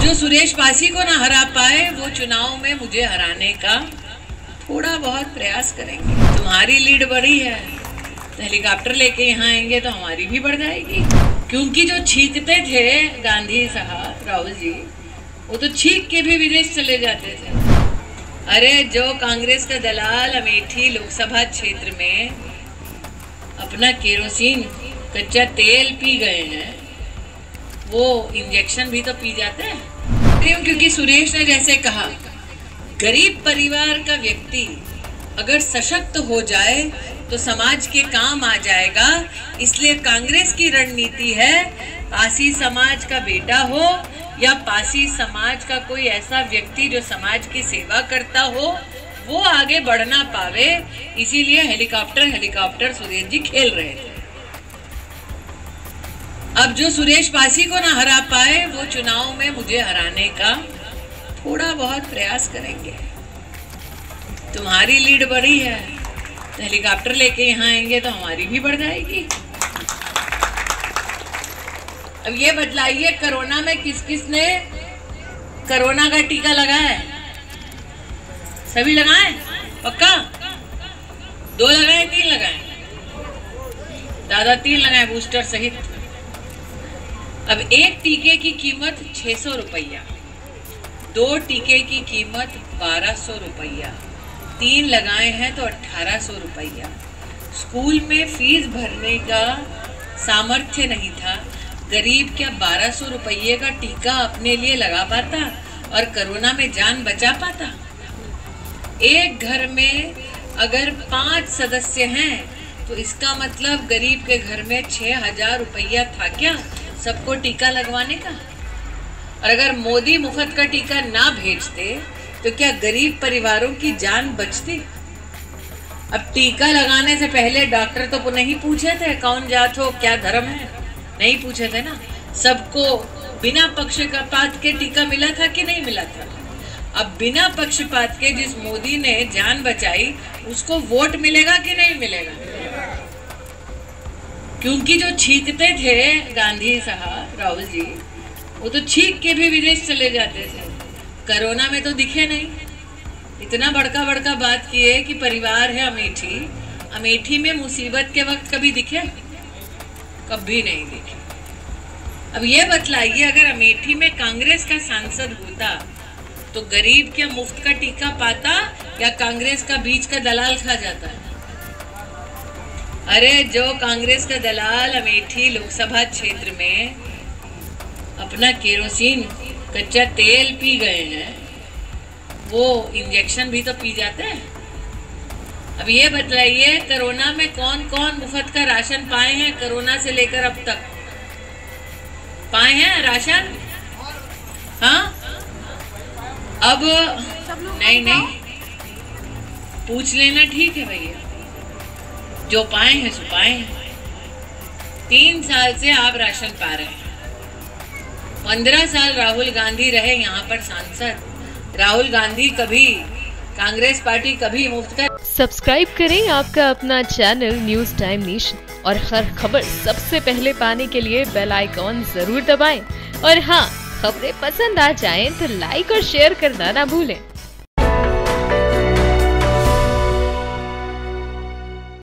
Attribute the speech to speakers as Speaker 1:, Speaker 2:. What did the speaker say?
Speaker 1: जो सुरेश पासी को ना हरा पाए वो चुनाव में मुझे हराने का थोड़ा बहुत प्रयास करेंगे। तुम्हारी लीड बढ़ी है तो हेलीकॉप्टर लेके यहाँ आएंगे तो हमारी भी बढ़ जाएगी। क्योंकि जो छींकते थे गांधी साहब, राहुल जी, वो तो छींक के भी विदेश चले जाते थे। अरे जो कांग्रेस का दलाल अमेठी लोकसभा क्षेत्र में अपना केरोसिन कच्चा तेल पी गए हैं, वो इंजेक्शन भी तो पी जाते हैं। क्योंकि सुरेश ने जैसे कहा, गरीब परिवार का व्यक्ति अगर सशक्त हो जाए तो समाज के काम आ जाएगा। इसलिए कांग्रेस की रणनीति है, पासी समाज का बेटा हो या पासी समाज का कोई ऐसा व्यक्ति जो समाज की सेवा करता हो, वो आगे बढ़ ना पावे। इसीलिए हेलीकॉप्टर सुरेश जी खेल रहे थे। अब जो सुरेश पासी को ना हरा पाए वो चुनाव में मुझे हराने का थोड़ा बहुत प्रयास करेंगे। तुम्हारी लीड बढ़ी है तो हेलीकॉप्टर लेके यहाँ आएंगे तो हमारी भी बढ़ जाएगी। अब ये बतलाइए, कोरोना में किस किस ने कोरोना का टीका लगाया है? सभी लगाए? पक्का? 2 लगाए, 3 लगाए? दादा 3 लगाए बूस्टर सहित। अब एक टीके की कीमत 600 रुपया, 2 टीके की कीमत 1200 रुपया, 3 लगाए हैं तो 1800 रुपया। स्कूल में फीस भरने का सामर्थ्य नहीं था, गरीब क्या 1200 रुपये का टीका अपने लिए लगा पाता और कोरोना में जान बचा पाता? एक घर में अगर 5 सदस्य हैं तो इसका मतलब गरीब के घर में 6000 रुपया था क्या सबको टीका लगवाने का? और अगर मोदी मुफ्त का टीका ना भेजते तो क्या गरीब परिवारों की जान बचती? अब टीका लगाने से पहले डॉक्टर तो नहीं पूछे थे कौन जात हो, क्या धर्म है? नहीं पूछे थे ना। सबको बिना पक्षपात के टीका मिला था कि नहीं मिला था? अब बिना पक्षपात के जिस मोदी ने जान बचाई उसको वोट मिलेगा कि नहीं मिलेगा? क्योंकि जो छींकते थे गांधी साहब, राहुल जी, वो तो छींक के भी विदेश चले जाते थे। कोरोना में तो दिखे नहीं। इतना बड़का बात किए कि परिवार है अमेठी, अमेठी में मुसीबत के वक्त कभी दिखे? कभी नहीं दिखे। अब ये बतलाइए, अगर अमेठी में कांग्रेस का सांसद होता तो गरीब क्या मुफ्त का टीका पाता या कांग्रेस का बीच का दलाल खा जाता है? अरे जो कांग्रेस का दलाल अमेठी लोकसभा क्षेत्र में अपना केरोसिन कच्चा तेल पी गए हैं, वो इंजेक्शन भी तो पी जाते हैं। अब ये बतलाइए, कोरोना में कौन कौन मुफ्त का राशन पाए हैं? कोरोना से लेकर अब तक पाए हैं राशन? हाँ, अब नहीं पूछ लेना, ठीक है भैया, जो पाए हैं सो पाए हैं। 3 साल से आप राशन पा रहे हैं। 15 साल राहुल गांधी रहे यहाँ पर सांसद। राहुल गांधी कभी, कांग्रेस पार्टी कभी मुफ्त का।
Speaker 2: सब्सक्राइब करें आपका अपना चैनल न्यूज टाइम नेशन और हर खबर सबसे पहले पाने के लिए बेल आइकॉन जरूर दबाएं। और हाँ, खबरें पसंद आ जाएं तो लाइक और शेयर करना ना भूलें।